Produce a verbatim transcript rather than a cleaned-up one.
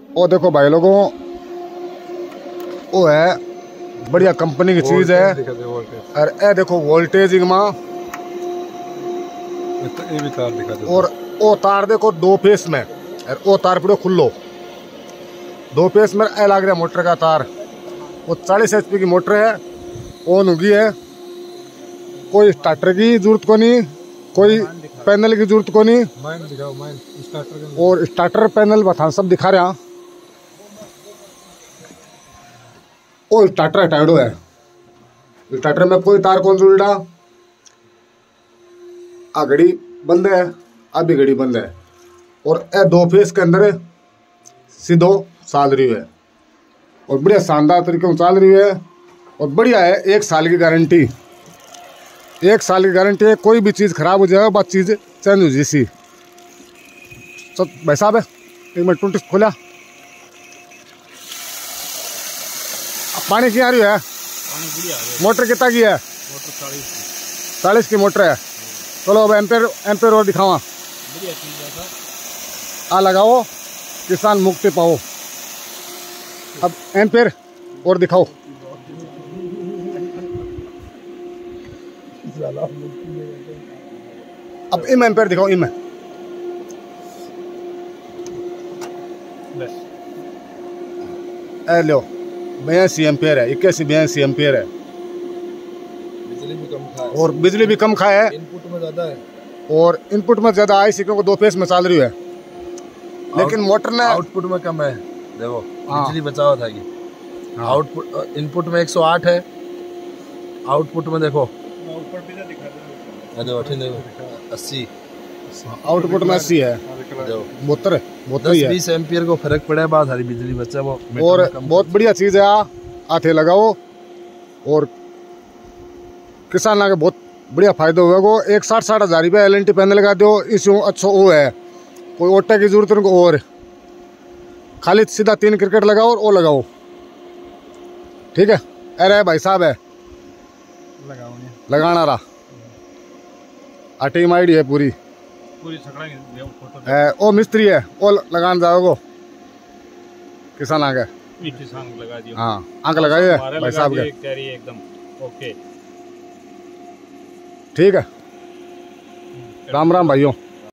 वो देखो भाई लोगों, वो है बढ़िया कंपनी की चीज है। और ए देखो वोल्टेज इनमें, ये भी तार दिखा दो। और वो तार देखो दो फेस में, और वो तार पड़ो खुल्लो दो फेस में। ए लाग रहा मोटर का तार। वो चालीस एच पी की मोटर है, ऑन होगी है। कोई स्टार्टर की जरूरत को नहीं, कोई पैनल की जरूरत को नहीं। माइन दिखाओ, माइन स्टार्टर और स्टार्टर पैनल बता सब दिखा रहा। ओ स्टार्टर हटाइडो है, स्टार्टर में कोई तार कौन जुड़ा। आ घड़ी बंद है, अभी घड़ी बंद है। और ए दो फेस के अंदर सीधो चाल रही है, और बढ़िया शानदार तरीके से चाल रही है। और बढ़िया है, एक साल की गारंटी, एक साल की गारंटी है। कोई भी चीज़ खराब हो जाएगा बात चीज़ चेंज हो जैसी। तो भाई साहब है एक मिनट ट्वेंटी खोला। पानी की आ रही है, मोटर कितना की है? चालीस की मोटर है। चलो अब एम्पेयर एम्पेयर और दिखावा। आ लगाओ, किसान मुक्ति पाओ। अब एम्पेयर और दिखाओ। अब इम एम्पेयर दिखाओ, इम ए लो बयासी एम्पेयर है, इक्यासी बयासी एम्पेयर है। बिजली भी कम खाए, और बिजली भी कम खाए है। इनपुट में ज्यादा है, और इनपुट में ज्यादा आई क्योंकि दो फेस में चल रही है। लेकिन मोटर ने आउटपुट में कम है। देखो बिजली बचाव था कि आउटपुट, इनपुट में एक सौ आठ है, आउटपुट में देखो ऊपर भी दिखा दो अस्सी, आउटपुट में अस्सी है। बोतर बोतर ही है। बीस एम्पियर को फर्क पड़ा है, बात सारी बिजली बचा वो। और बहुत बढ़िया चीज है, आ आथे लगाओ और किसान के बहुत बढ़िया फायदा हुआ। को एक साठ साठ हजार रुपया एल एन टी पैनल लगा दो, इसमें अच्छा वो है, कोई ओटे की जरूरत नहीं। और खाली सीधा तीन क्रिकेट लगाओ और वो लगाओ, ठीक है। अरे भाई साहब है लगाना रहा, आ टीम आई डी है पूरी पूरी है। ओ मिस्त्री है, वो लगान जाओगे किसान आगे लगा दियो। हाँ आंख लगाइए भाई साहब के, एकदम ओके। ठीक है। राम राम भाइयों।